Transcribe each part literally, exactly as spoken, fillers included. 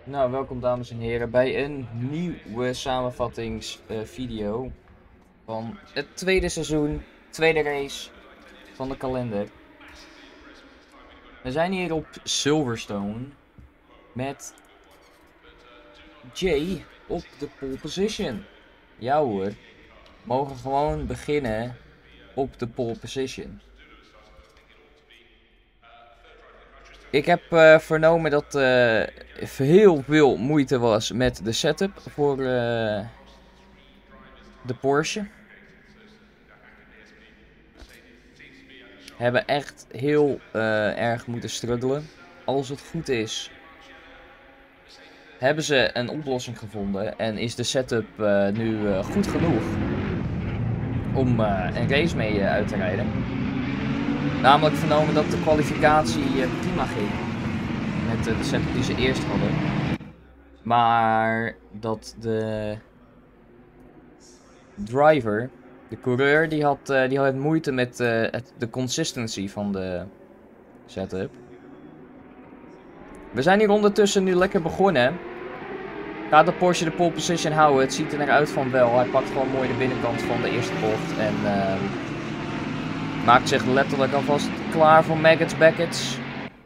Nou, welkom dames en heren bij een nieuwe samenvattingsvideo uh, van het tweede seizoen, tweede race van de kalender. We zijn hier op Silverstone met Jay op de pole position. Ja hoor, we mogen gewoon beginnen op de pole position. Ik heb uh, vernomen dat uh, heel veel moeite was met de setup voor uh, de Porsche. Hebben echt heel uh, erg moeten struggelen. Als het goed is, hebben ze een oplossing gevonden en is de setup uh, nu uh, goed genoeg om uh, een race mee uh, uit te rijden. Namelijk vernomen dat de kwalificatie uh, prima ging met uh, de setup die ze eerst hadden. Maar dat de driver, de coureur, die had, uh, die had moeite met uh, het, de consistency van de setup. We zijn hier ondertussen nu lekker begonnen. Gaat de Porsche de pole position houden? Het ziet er naar uit van wel. Hij pakt gewoon mooi de binnenkant van de eerste bocht. En uh, maakt zich letterlijk alvast klaar voor Maggots, Beckets.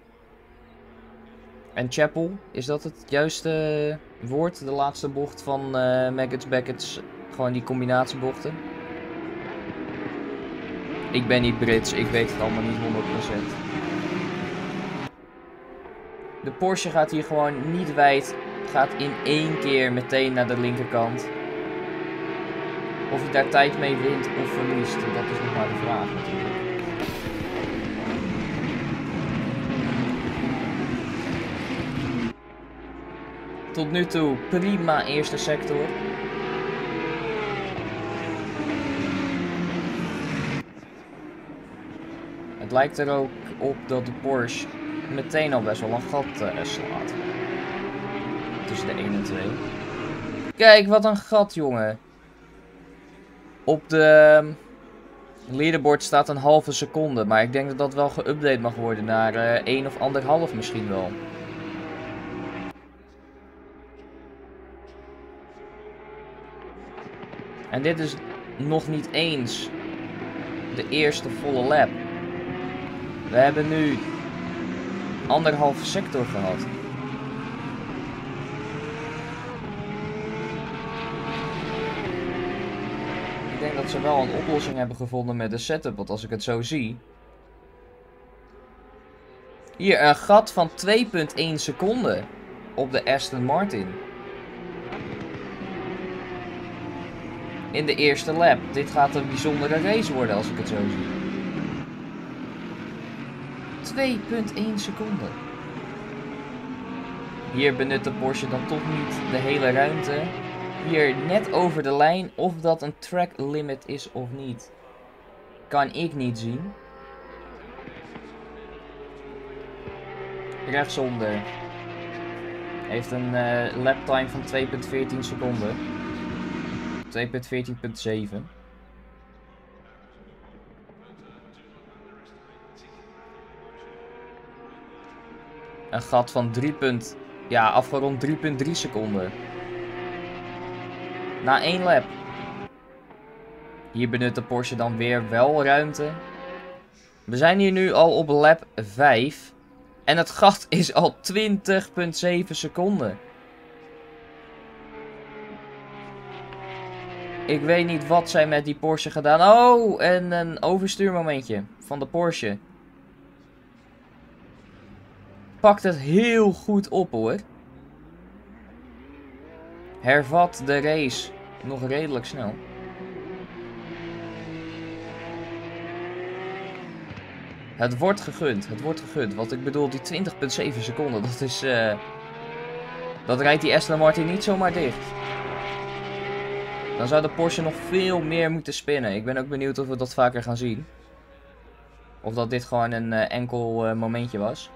En Chapel. Is dat het juiste woord? De laatste bocht van uh, Maggots, Beckets. Gewoon die combinatiebochten. Ik ben niet Brits. Ik weet het allemaal niet honderd procent. De Porsche gaat hier gewoon niet wijd. Gaat in één keer meteen naar de linkerkant. Of hij daar tijd mee wint of verliest, dat is nog maar de vraag natuurlijk. Tot nu toe prima eerste sector. Het lijkt er ook op dat de Porsche meteen al best wel een gat uh, slaat. Tussen de één en twee. Kijk, wat een gat, jongen. Op de leaderboard staat een halve seconde. Maar ik denk dat dat wel geüpdate mag worden naar uh, één of anderhalf misschien wel. En dit is nog niet eens de eerste volle lap. We hebben nu anderhalve sector gehad. Ik denk dat ze wel een oplossing hebben gevonden met de setup, want als ik het zo zie. Hier een gat van twee komma één seconden op de Aston Martin. In de eerste lap. Dit gaat een bijzondere race worden als ik het zo zie. twee komma één seconden. Hier benut de Porsche dan toch niet de hele ruimte. Hier net over de lijn, of dat een track limit is of niet, kan ik niet zien. Rechtsonder heeft een uh, laptime van twee komma veertien seconden. twee komma veertien komma zeven. Een gat van drie. Ja, afgerond drie komma drie seconden. Na één lap. Hier benut de Porsche dan weer wel ruimte. We zijn hier nu al op lap vijf. En het gat is al twintig komma zeven seconden. Ik weet niet wat zij met die Porsche gedaan. Oh, en een overstuurmomentje van de Porsche. Pakt het heel goed op, hoor. Hervat de race nog redelijk snel. Het wordt gegund, het wordt gegund. Wat ik bedoel, die twintig komma zeven seconden, dat is... Uh, dat rijdt die Aston Martin niet zomaar dicht. Dan zou de Porsche nog veel meer moeten spinnen. Ik ben ook benieuwd of we dat vaker gaan zien. Of dat dit gewoon een uh, enkel uh, momentje was.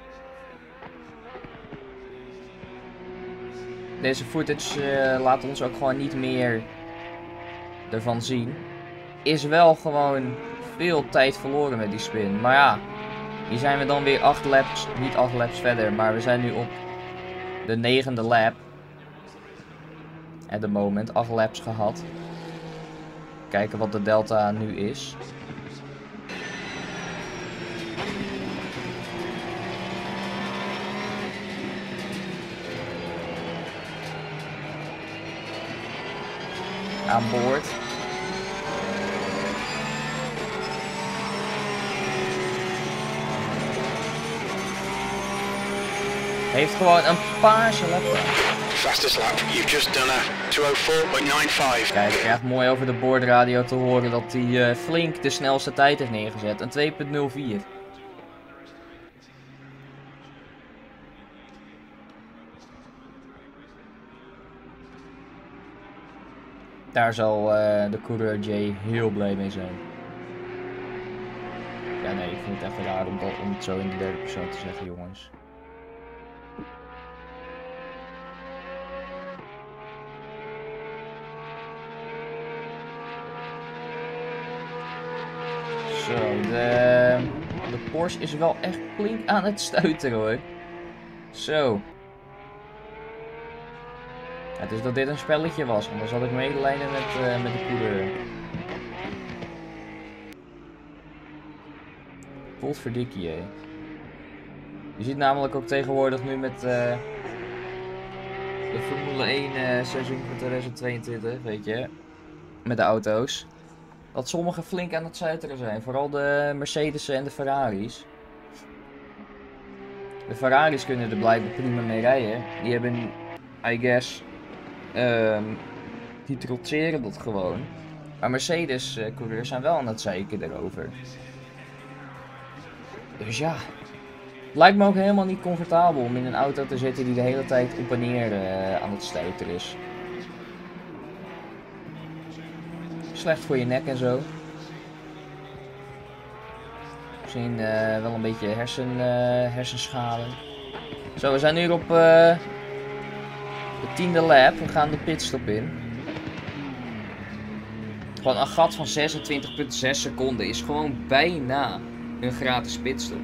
Deze footage uh, laat ons ook gewoon niet meer ervan zien. Is wel gewoon veel tijd verloren met die spin. Maar ja, hier zijn we dan weer acht laps, niet acht laps verder. Maar we zijn nu op de negende lap. At the moment, acht laps gehad. Kijken wat de delta nu is. Aan boord. Heeft gewoon een paarse lap. Fastest lap, you've just done a two oh four point nine five. Kijk, je krijgt mooi over de boordradio te horen dat hij uh, flink de snelste tijd heeft neergezet. Een twee punt nul vier. Daar zal uh, de coureur Jay heel blij mee zijn. Ja, nee, ik vind het echt raar om, dat, om het zo in de derde persoon te zeggen, jongens. Zo, de, de Porsche is wel echt flink aan het stuiteren hoor. Zo. Het is dat dit een spelletje was, anders had ik medelijden met, uh, met de coureur. Potverdikkie, hé. Je ziet namelijk ook tegenwoordig nu met uh, de Formule één uh, seizoen van tweeduizend tweeëntwintig, weet je, met de auto's, dat sommige flink aan het stuiteren zijn. Vooral de Mercedes en de Ferraris. De Ferraris kunnen er blijkbaar prima mee rijden. Die hebben, I guess, um, die trotseren dat gewoon. Maar Mercedes uh, coureurs zijn wel aan het zeiken erover. Dus ja, het lijkt me ook helemaal niet comfortabel om in een auto te zitten die de hele tijd op en neer uh, aan het stuiteren is. Slecht voor je nek en zo. Misschien uh, wel een beetje hersen, uh, hersenschade. Zo, we zijn nu op uh, de tiende lap. We gaan de pitstop in. Gewoon een gat van zesentwintig komma zes seconden is gewoon bijna een gratis pitstop.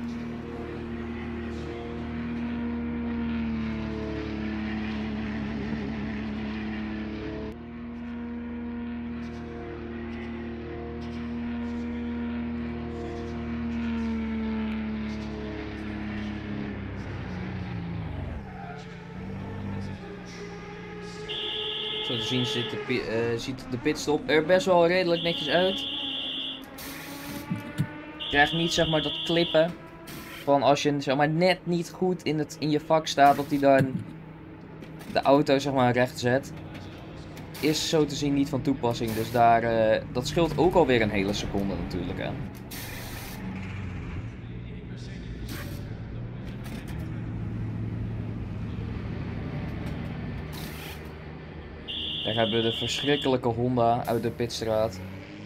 Zo te zien ziet de, uh, ziet de pitstop er best wel redelijk netjes uit. Je krijgt niet zeg maar dat klippen van als je zeg maar net niet goed in, het, in je vak staat, dat hij dan de auto zeg maar recht zet. Is zo te zien niet van toepassing, dus daar, uh, dat scheelt ook alweer een hele seconde natuurlijk aan. Daar hebben we de verschrikkelijke Honda uit de pitstraat.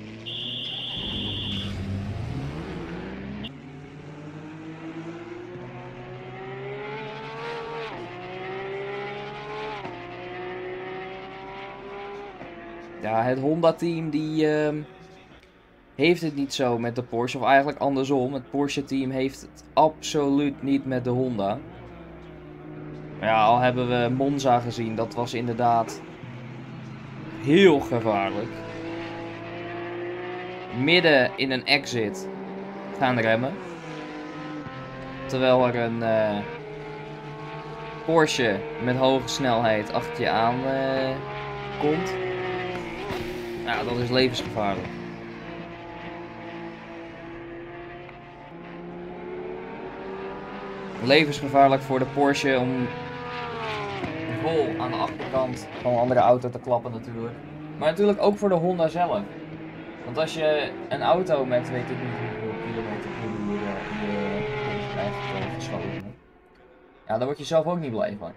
Ja, het Honda-team die uh, heeft het niet zo met de Porsche, of eigenlijk andersom. Het Porsche-team heeft het absoluut niet met de Honda. Ja, al hebben we Monza gezien, dat was inderdaad heel gevaarlijk. Midden in een exit gaan remmen. Terwijl er een uh, Porsche met hoge snelheid achter je aan uh, komt. Ja, dat is levensgevaarlijk. Levensgevaarlijk voor de Porsche om vol aan de achterkant van een andere auto te klappen natuurlijk. Maar natuurlijk ook voor de Honda zelf. Want als je een auto met weet ik niet hoeveel kilometer per uur in de kont krijgt geschoten, ja, daar word je zelf ook niet blij van.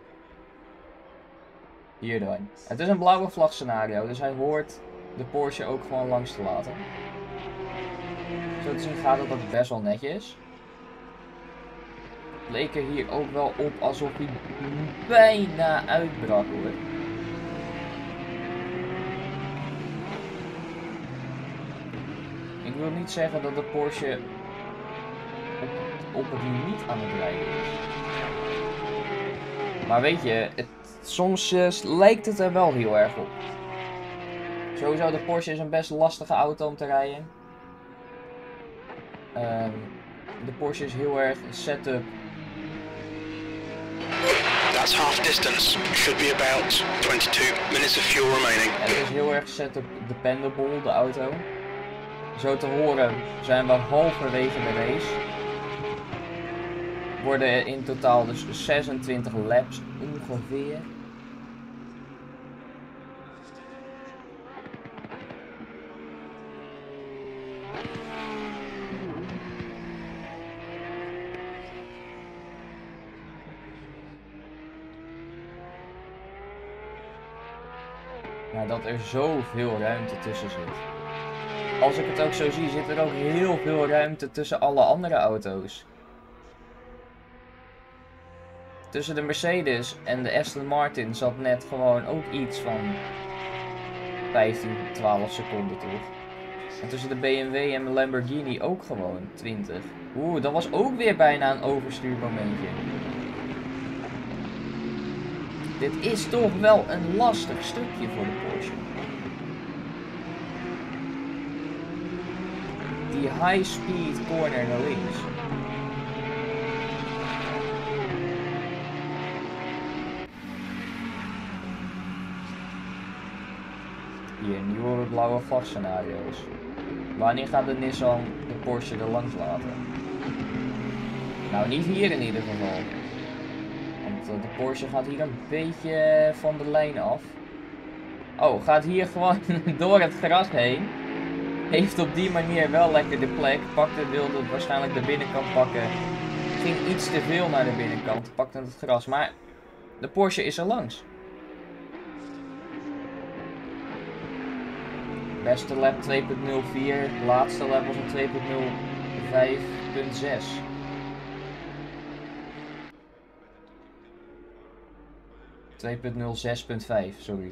Hier dan. Het is een blauwe vlag scenario, dus hij hoort de Porsche ook gewoon langs te laten. Zo te zien gaat het ook best wel netjes. Het leek er hier ook wel op alsof hij bijna uitbrak hoor. Ik wil niet zeggen dat de Porsche op, op het limiet aan het rijden is. Maar weet je, het, soms uh, lijkt het er wel heel erg op. Sowieso, de Porsche is een best lastige auto om te rijden. Um, de Porsche is heel erg setup. That's half distance. Should be about twenty-two minutes of fuel remaining. Het is heel erg setup dependable, de auto. Zo te horen zijn we halverwege de race. Worden er in totaal dus zesentwintig laps ongeveer. Maar dat er zoveel ruimte tussen zit. Als ik het ook zo zie, zit er ook heel veel ruimte tussen alle andere auto's. Tussen de Mercedes en de Aston Martin zat net gewoon ook iets van vijftien, twaalf seconden toch. En tussen de B M W en de Lamborghini ook gewoon twintig. Oeh, dat was ook weer bijna een overstuurmomentje. Dit is toch wel een lastig stukje voor de Porsche. Die high speed corner naar links. Hier, nieuwe blauwe vlag scenario's. Wanneer gaat de Nissan de Porsche er langs laten? Nou, niet hier in ieder geval. Want de Porsche gaat hier een beetje van de lijn af. Oh, gaat hier gewoon door het gras heen. Heeft op die manier wel lekker de plek. Pakte, wilde waarschijnlijk de binnenkant pakken. Ging iets te veel naar de binnenkant. Pakte het gras. Maar de Porsche is er langs. Beste lap twee punt nul vier. Laatste lap was een twee punt nul vijf punt zes. twee punt nul zes punt vijf, sorry.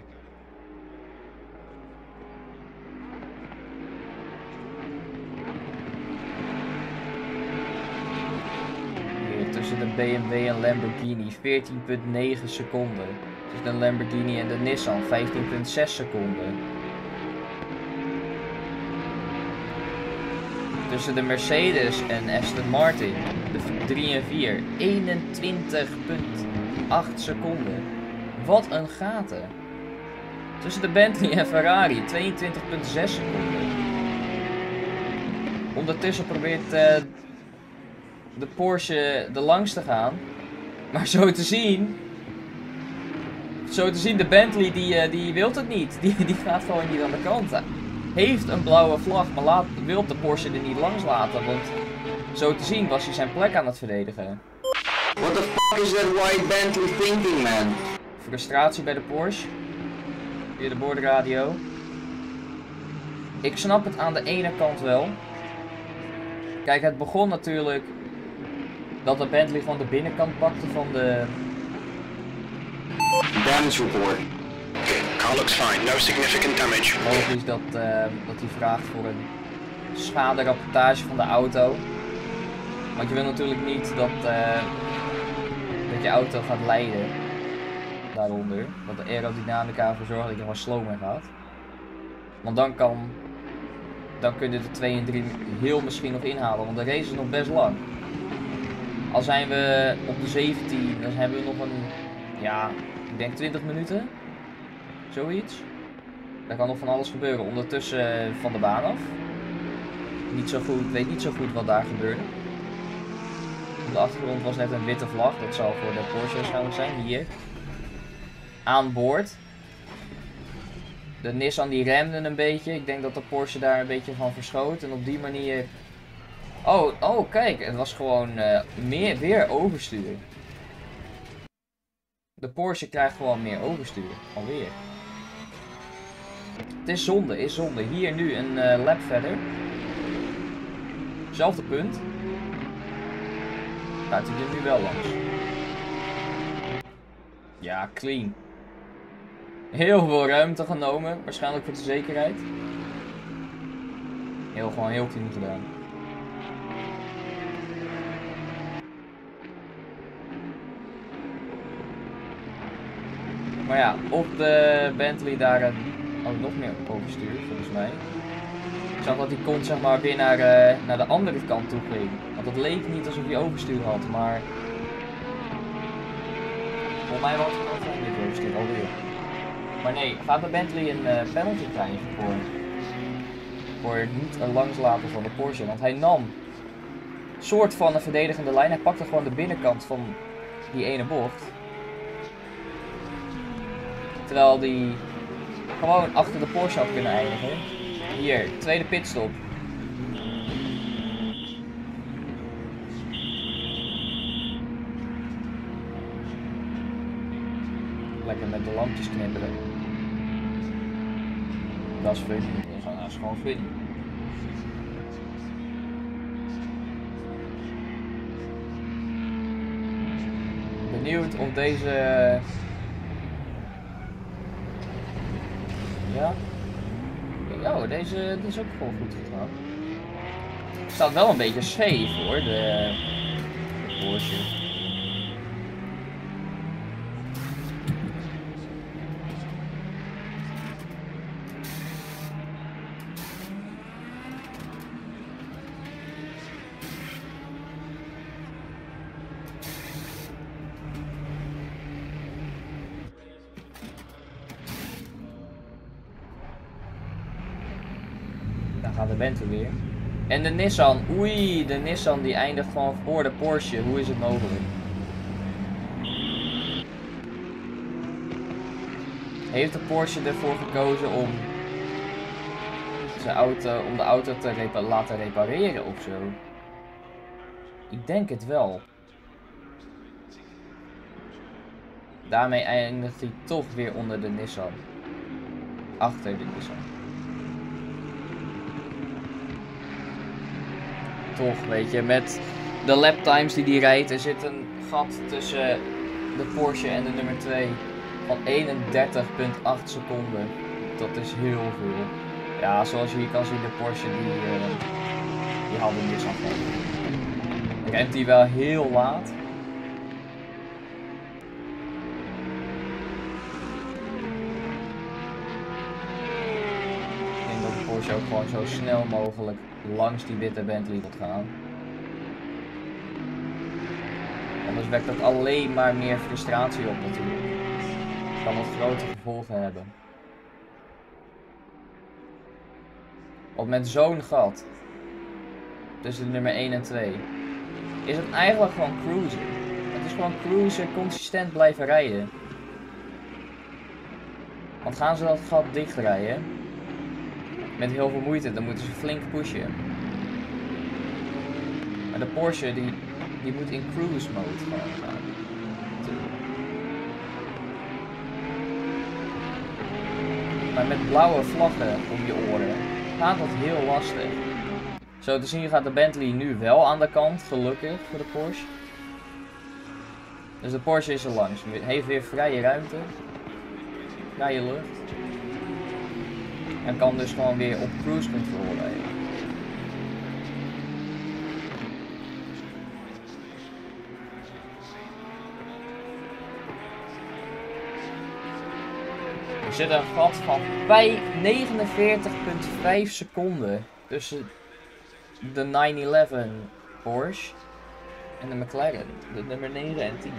Hier tussen de B M W en Lamborghini veertien punt negen seconden. Tussen de Lamborghini en de Nissan vijftien punt zes seconden. Tussen de Mercedes en Aston Martin, de drie en vier, eenentwintig punt acht seconden. Wat een gaten. Tussen de Bentley en Ferrari, tweeëntwintig punt zes seconden. Ondertussen probeert uh, de Porsche er langs te gaan. Maar zo te zien... Zo te zien, de Bentley die, uh, die wil het niet. Die, die gaat gewoon niet aan de kant. Heeft een blauwe vlag, maar laat, wil de Porsche er niet langs laten. Want zo te zien was hij zijn plek aan het verdedigen. What the fuck is that white Bentley thinking, man? Frustratie bij de Porsche. Via de boordradio. Ik snap het aan de ene kant wel. Kijk, het begon natuurlijk dat de Bentley van de binnenkant pakte van de... Damage report. Car looks fine, no significant damage. Logisch dat, uh, dat hij vraagt voor een schaderapportage van de auto. Want je wil natuurlijk niet dat, uh, dat je auto gaat lijden daaronder. Dat de aerodynamica ervoor zorgt dat je gewoon slow mee gaat. Want dan kan... Dan kunnen de twee en drie heel misschien nog inhalen, want de race is nog best lang. Al zijn we op de zeventien, dan hebben we nog een... Ja, ik denk twintig minuten. Zoiets. Daar kan nog van alles gebeuren. Ondertussen van de baan af. Niet zo goed, ik weet niet zo goed wat daar gebeurde. Op de achtergrond was net een witte vlag. Dat zal voor de Porsche waarschijnlijk zijn. Hier. Aan boord. De Nissan die remde een beetje. Ik denk dat de Porsche daar een beetje van verschoot. En op die manier... Oh, oh kijk. Het was gewoon uh, meer, weer overstuur. De Porsche krijgt gewoon meer overstuur. Alweer. Het is zonde, is zonde. Hier nu een uh, lap verder. Zelfde punt. Gaat hij er nu wel langs. Ja, clean. Heel veel ruimte genomen. Waarschijnlijk voor de zekerheid. Heel gewoon heel clean gedaan. Maar ja, op de Bentley daar een... Oh, nog meer overstuur, volgens mij. Ik zag dat hij kon, zeg maar, weer naar, uh, naar de andere kant toe ging. Want het leek niet alsof hij overstuur had, maar... Volgens mij was het wel een beetje overstuur, alweer. Maar nee, gaat de Bentley een uh, penalty krijgen voor... voor het niet langs laten van de Porsche. Want hij nam... soort van een verdedigende lijn. Hij pakte gewoon de binnenkant van die ene bocht. Terwijl die gewoon achter de Porsche had kunnen eindigen. Hier, tweede pitstop. Lekker met de lampjes knipperen. Dat is fun. Dat is gewoon fun. Benieuwd of deze... Ja? Oh, deze die is ook gewoon goed gegaan. Het staat wel een beetje scheef hoor, de, de Porsche. Gaat de Bentley weer. En de Nissan, oei, de Nissan die eindigt gewoon voor de Porsche. Hoe is het mogelijk? Heeft de Porsche ervoor gekozen om zijn auto, om de auto te repa laten repareren of zo? Ik denk het wel. Daarmee eindigt hij toch weer onder de Nissan. Achter de Nissan. Toch, weet je, met de laptimes die die rijdt, er zit een gat tussen de Porsche en de nummer twee van eenendertig komma acht seconden. Dat is heel veel. Ja, zoals je hier kan zien, de Porsche die, uh, die had hem dus afgelopen. Remt hij wel heel laat. Ik denk dat de Porsche ook gewoon zo snel mogelijk langs die witte Bentley wilt gaan. Anders wekt dat alleen maar meer frustratie op natuurlijk. Het kan wat grote gevolgen hebben. Want met zo'n gat tussen de nummer één en twee is het eigenlijk gewoon cruisen. Het is gewoon cruisen, consistent blijven rijden. Want gaan ze dat gat dichtrijden met heel veel moeite, dan moeten ze flink pushen. Maar de Porsche die, die moet in cruise mode gewoon gaan. Maar met blauwe vlaggen om je oren gaat dat heel lastig. Zo te zien gaat de Bentley nu wel aan de kant, gelukkig voor de Porsche. Dus de Porsche is er langs, heeft weer vrije ruimte, vrije lucht. En kan dus gewoon weer op cruise control rijden. Er zit een gat van negenenveertig komma vijf seconden tussen de nine eleven Porsche en de McLaren, de nummer negen en tien.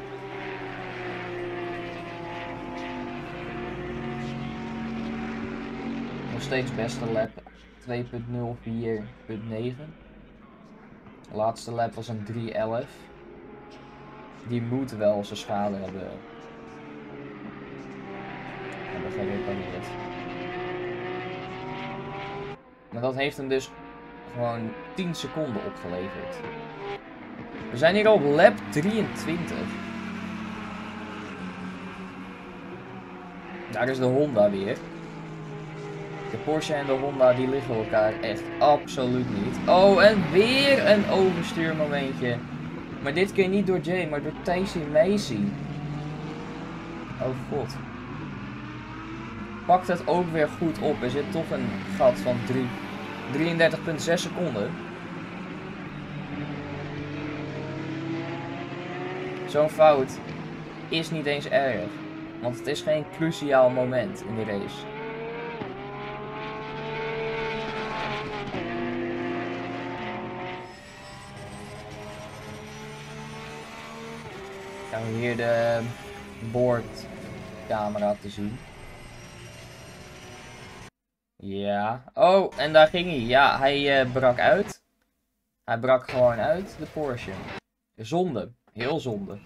Nog steeds beste lap twee punt nul vier punt negen. De laatste lap was een drie elf. Die moet wel zijn schade hebben. Hebben gerepareerd. Maar dat heeft hem dus gewoon tien seconden opgeleverd. We zijn hier op lap drieëntwintig. Daar is de Honda weer. De Porsche en de Honda die liggen elkaar echt absoluut niet. Oh, en weer een overstuurmomentje. Maar dit keer niet door Jay, maar door Tacy Macy. Oh god. Pakt het ook weer goed op. Er zit toch een gat van drieëndertig komma zes seconden. Zo'n fout is niet eens erg. Want het is geen cruciaal moment in de race. Gaan we hier de boordcamera te zien. Ja. Oh, en daar ging hij. Ja, hij uh, brak uit. Hij brak gewoon uit, de Porsche. Zonde. Heel zonde.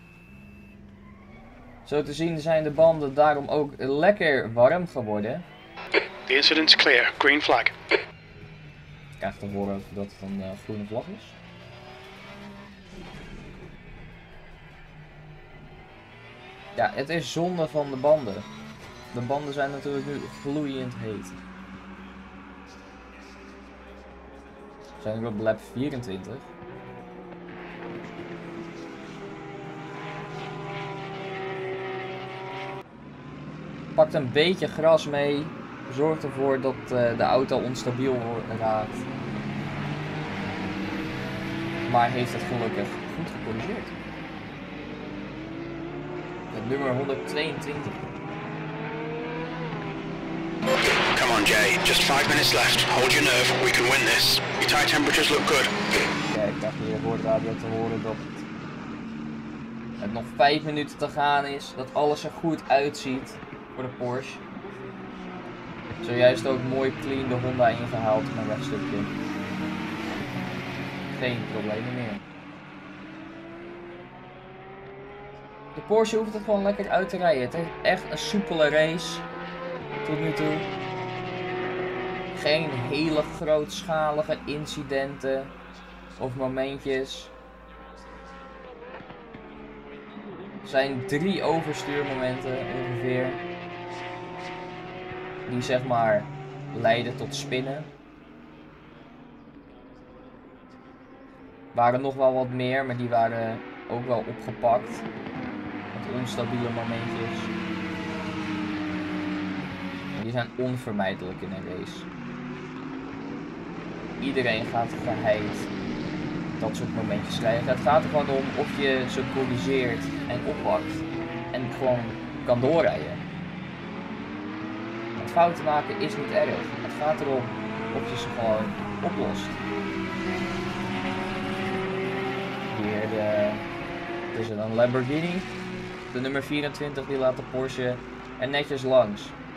Zo te zien zijn de banden daarom ook lekker warm geworden. The incident's clear. Green flag. Ik krijg te horen dat het een uh, groene vlag is. Ja, het is zonde van de banden. De banden zijn natuurlijk nu gloeiend heet. We zijn nu op lap vierentwintig. Pakt een beetje gras mee. Zorgt ervoor dat uh, de auto onstabiel raakt. Maar heeft het gelukkig goed gecorrigeerd. Het nummer honderdtweeëntwintig. Come on, Jay. Just five minutes left. Hold your nerve. We can win this. Your tire temperatures look good. Ja, ik dacht hier voor de radio te horen dat het, het nog vijf minuten te gaan is. Dat alles er goed uitziet voor de Porsche. Zojuist ook mooi clean de Honda ingehaald op een rechtstukje. Geen problemen meer. De Porsche hoeft het gewoon lekker uit te rijden. Het heeft echt een soepele race tot nu toe. Geen hele grootschalige incidenten of momentjes. Er zijn drie overstuurmomenten ongeveer. Die zeg maar leiden tot spinnen. Waren nog wel wat meer, maar die waren ook wel opgepakt. Met onstabiele momentjes. Die zijn onvermijdelijk in een race. Iedereen gaat geheid dat soort momentjes krijgen. Het gaat er gewoon om of je ze corrigeert en oppakt. En gewoon kan doorrijden. Het fouten maken is niet erg. Het gaat erom of je ze gewoon oplost. Hier de, is het een Lamborghini. De nummer vierentwintig die laat de Porsche er netjes langs.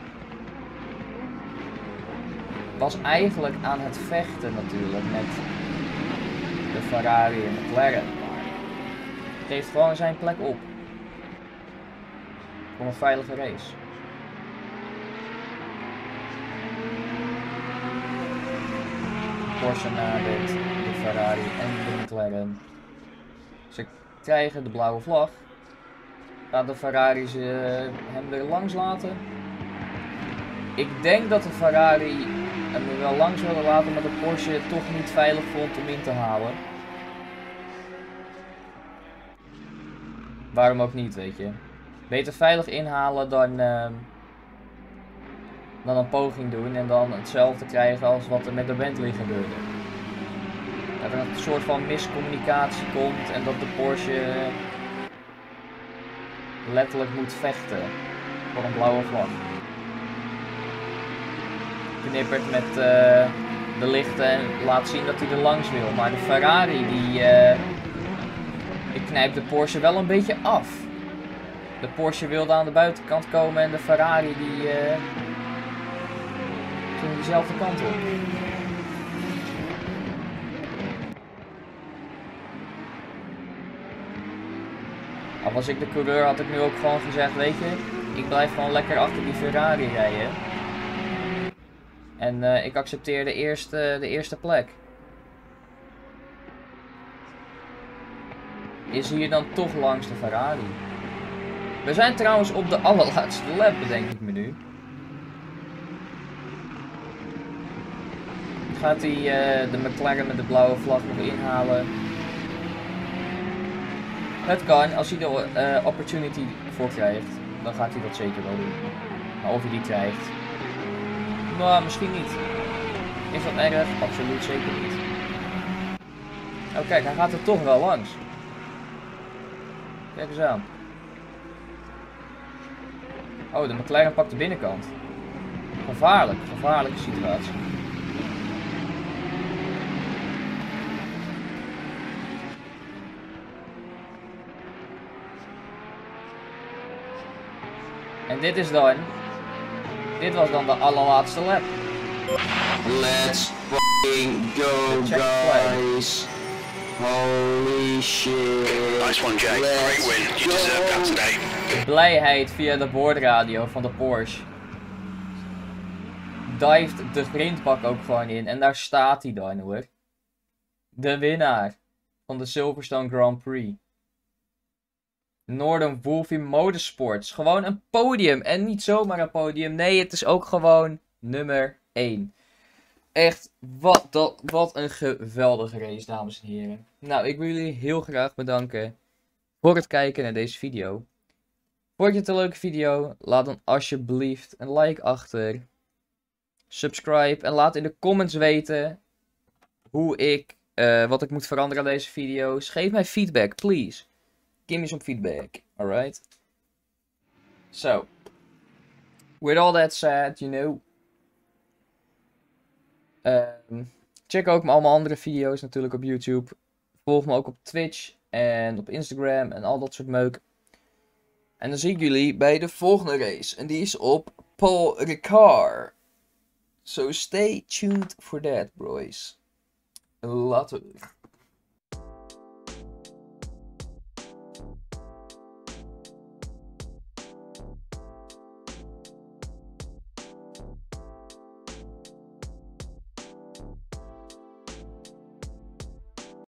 Was eigenlijk aan het vechten natuurlijk met de Ferrari en McLaren. Geeft gewoon zijn plek op. Voor een veilige race. Porsche nadert de Ferrari en de McLaren. Ze krijgen de blauwe vlag. Gaat de Ferrari ze hem er langs laten? Ik denk dat de Ferrari hem er wel langs willen laten, maar de Porsche het toch niet veilig vond om in te halen. Waarom ook niet, weet je. Beter veilig inhalen dan, uh, dan een poging doen en dan hetzelfde krijgen als wat er met de Bentley gebeurde. Dat er een soort van miscommunicatie komt en dat de Porsche letterlijk moet vechten voor een blauwe vlag. Knippert met uh, de lichten en laat zien dat hij er langs wil. Maar de Ferrari die, uh, die knijpt de Porsche wel een beetje af. De Porsche wilde aan de buitenkant komen en de Ferrari die uh, ging diezelfde kant op. Al was ik de coureur had ik nu ook gewoon gezegd, weet je, ik blijf gewoon lekker achter die Ferrari rijden. En uh, ik accepteer de eerste, de eerste plek. Is hier dan toch langs de Ferrari. We zijn trouwens op de allerlaatste lap, bedenk ik me nu. Gaat hij uh, de McLaren met de blauwe vlag nog inhalen? Het kan, als hij de uh, opportunity voor krijgt, dan gaat hij dat zeker wel doen. Maar of hij die krijgt, nou, misschien niet. Is dat erg? Absoluut zeker niet. Oh kijk, hij gaat er toch wel langs. Kijk eens aan. Oh, de McLaren pakt de binnenkant. Gevaarlijk, gevaarlijke situatie. En dit is dan... Dit was dan de allerlaatste lap. Let's fucking go, guys. Holy shit. Nice one, Jay. Let's Great win. You deserve that today. Blijheid via de boordradio van de Porsche. Dived de grindbak ook gewoon in. En daar staat hij dan hoor. De winnaar van de Silverstone Grand Prix. Northern Wolfie Motorsports. Gewoon een podium. En niet zomaar een podium. Nee, het is ook gewoon nummer één. Echt, wat, dat, wat een geweldige race, dames en heren. Nou, ik wil jullie heel graag bedanken voor het kijken naar deze video. Vond je het een leuke video? Laat dan alsjeblieft een like achter. Subscribe en laat in de comments weten hoe ik, uh, wat ik moet veranderen aan deze video's. Geef mij feedback, please. Give me some feedback, alright? So, with all that said, you know... Um, check ook mijn allemaal andere video's natuurlijk op YouTube. Volg me ook op Twitch en op Instagram en al dat soort meuk. En dan zie ik jullie bij de volgende race. En die is op Paul Ricard. So stay tuned for that, boys. Later.